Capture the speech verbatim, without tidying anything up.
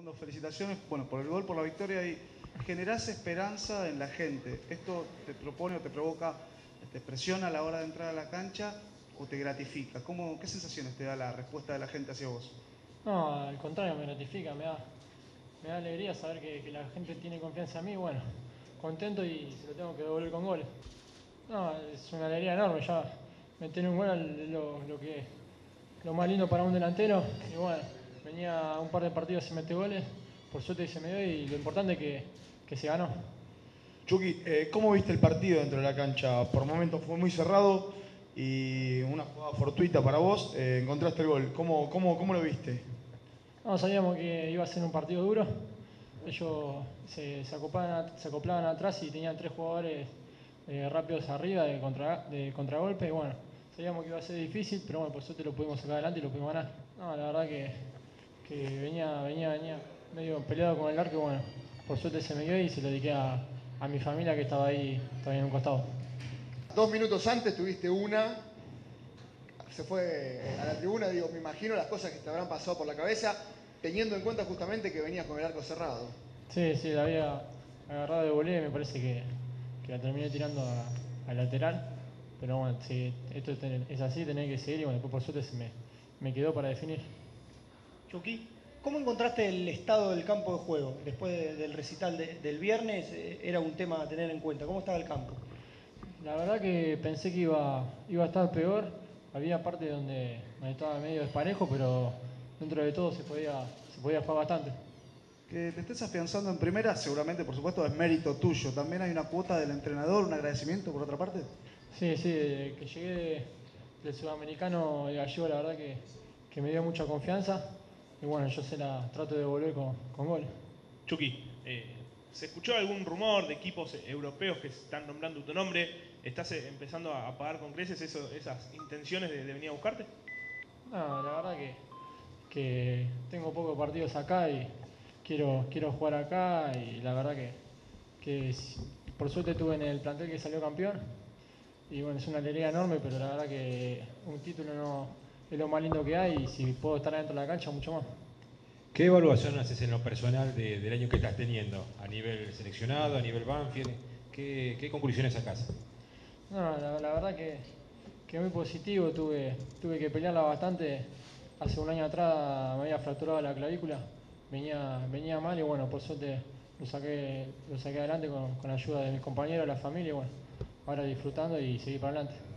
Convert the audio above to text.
Facundo, felicitaciones bueno, por el gol, por la victoria y generás esperanza en la gente. ¿Esto te propone o te provoca, te presiona a la hora de entrar a la cancha o te gratifica? ¿Cómo, ¿Qué sensaciones te da la respuesta de la gente hacia vos? No, al contrario, me gratifica, me da, me da alegría saber que, que la gente tiene confianza en mí. Bueno, contento y se lo tengo que devolver con goles. No, es una alegría enorme, ya meter un gol es lo, lo, que, lo más lindo para un delantero. Y bueno, venía un par de partidos sin meter goles, por suerte se me dio y lo importante es que, que se ganó. Chucky, eh, ¿cómo viste el partido dentro de la cancha? Por momentos fue muy cerrado y una jugada fortuita para vos, eh, encontraste el gol. ¿Cómo, cómo, cómo lo viste? No, sabíamos que iba a ser un partido duro. Ellos se, se, acoplaban, se acoplaban atrás y tenían tres jugadores eh, rápidos arriba de, contra, de contragolpe. Y bueno, sabíamos que iba a ser difícil, pero bueno, por suerte lo pudimos sacar adelante y lo pudimos ganar. No, la verdad que, que venía, venía, venía medio peleado con el arco y bueno, por suerte se me dio y se lo dediqué a, a mi familia que estaba ahí, estaba ahí en un costado. Dos minutos antes tuviste una, se fue a la tribuna, digo, me imagino las cosas que te habrán pasado por la cabeza, teniendo en cuenta justamente que venías con el arco cerrado. Sí, sí, la había agarrado de volea y me parece que, que la terminé tirando al lateral. Pero bueno, si esto es así, tenés que seguir y bueno, después por suerte se me, me quedó para definir. Chucky, ¿cómo encontraste el estado del campo de juego? Después de, del recital de, del viernes, eh, era un tema a tener en cuenta. ¿Cómo estaba el campo? La verdad que pensé que iba, iba a estar peor. Había partes donde, donde estaba medio desparejo, pero dentro de todo se podía, se podía jugar bastante. Que te estés afianzando en primera, seguramente, por supuesto, es mérito tuyo. ¿También hay una cuota del entrenador, un agradecimiento por otra parte? Sí, sí, desde que llegué de, del sudamericano de gallego, la verdad que, que me dio mucha confianza. Y bueno, yo se la trato de devolver con, con gol. Chucky, eh, ¿se escuchó algún rumor de equipos europeos que están nombrando tu nombre? ¿Estás eh, empezando a pagar con creces eso, esas intenciones de, de venir a buscarte? No, la verdad que, que tengo pocos partidos acá y quiero, quiero jugar acá y la verdad que, que por suerte estuve en el plantel que salió campeón y bueno, es una alegría enorme, pero la verdad que un título no es lo más lindo que hay y si puedo estar adentro de la cancha, mucho más. ¿Qué evaluación haces en lo personal de, del año que estás teniendo? ¿A nivel seleccionado, a nivel Banfield? ¿Qué, qué conclusiones sacás? No, la, la verdad que, que muy positivo, tuve, tuve que pelearla bastante. Hace un año atrás me había fracturado la clavícula, venía, venía mal y bueno, por suerte lo saqué, lo saqué adelante con, con la ayuda de mis compañeros, la familia y bueno, ahora disfrutando y seguir para adelante.